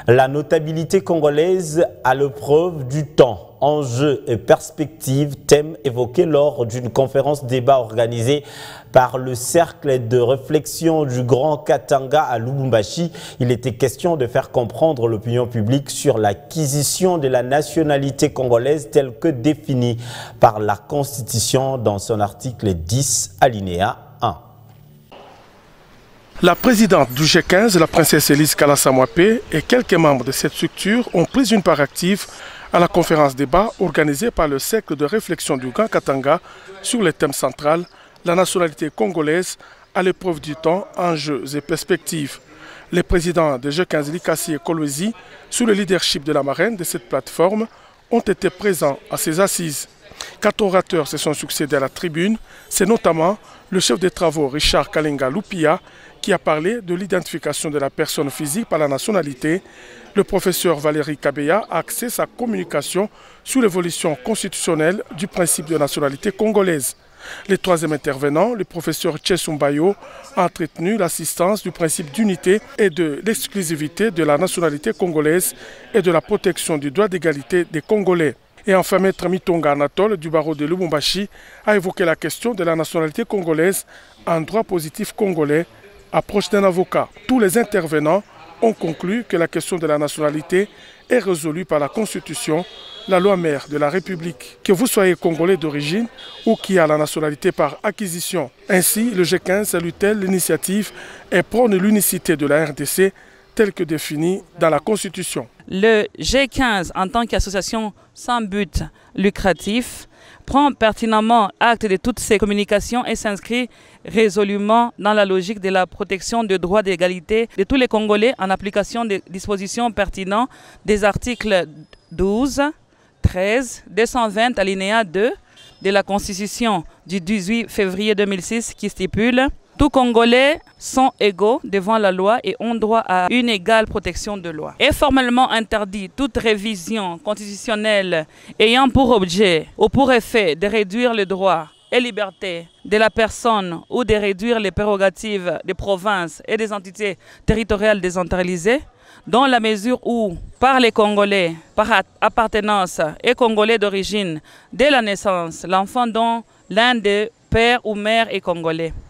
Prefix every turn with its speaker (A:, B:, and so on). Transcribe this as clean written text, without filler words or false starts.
A: La notabilité congolaise à l'épreuve du temps, enjeux et perspectives, thème évoqué lors d'une conférence débat organisée par le Cercle de réflexion du Grand Katanga à Lubumbashi. Il était question de faire comprendre l'opinion publique sur l'acquisition de la nationalité congolaise telle que définie par la Constitution dans son article 10, alinéa 1.
B: La présidente du G15, la princesse Elise Kalasamwapé, et quelques membres de cette structure ont pris une part active à la conférence débat organisée par le Cercle de réflexion du Grand Katanga sur le thème central, la nationalité congolaise à l'épreuve du temps, enjeux et perspectives. Les présidents de G15, Likasi et Kolwezi, sous le leadership de la marraine de cette plateforme, ont été présents à ces assises. 4 orateurs se sont succédés à la tribune, c'est notamment le chef des travaux Richard Kalenga Lupia qui a parlé de l'identification de la personne physique par la nationalité. Le professeur Valérie Kabeya a axé sa communication sur l'évolution constitutionnelle du principe de nationalité congolaise. Le troisième intervenant, le professeur Tchesumbayo, a entretenu l'assistance du principe d'unité et de l'exclusivité de la nationalité congolaise et de la protection du droit d'égalité des Congolais. Et enfin, Maître Mitonga Anatole du barreau de Lubumbashi a évoqué la question de la nationalité congolaise en droit positif congolais, approche d'un avocat. Tous les intervenants ont conclu que la question de la nationalité est résolue par la Constitution, la loi mère de la République, que vous soyez congolais d'origine ou qui a la nationalité par acquisition. Ainsi, le G15 salue-t-elle l'initiative et prône l'unicité de la RDC telle que définie dans la Constitution.
C: Le G15, en tant qu'association sans but lucratif, prend pertinemment acte de toutes ces communications et s'inscrit résolument dans la logique de la protection des droits d'égalité de tous les Congolais en application des dispositions pertinentes des articles 12, 13, 220 alinéa 2 de la Constitution du 18 février 2006 qui stipule « Tous Congolais sont égaux devant la loi et ont droit à une égale protection de loi. » Est formellement interdit toute révision constitutionnelle ayant pour objet ou pour effet de réduire les droits et libertés de la personne ou de réduire les prérogatives des provinces et des entités territoriales décentralisées, dans la mesure où, par les Congolais, par appartenance et Congolais d'origine, dès la naissance, l'enfant dont l'un des pères ou mères est congolais.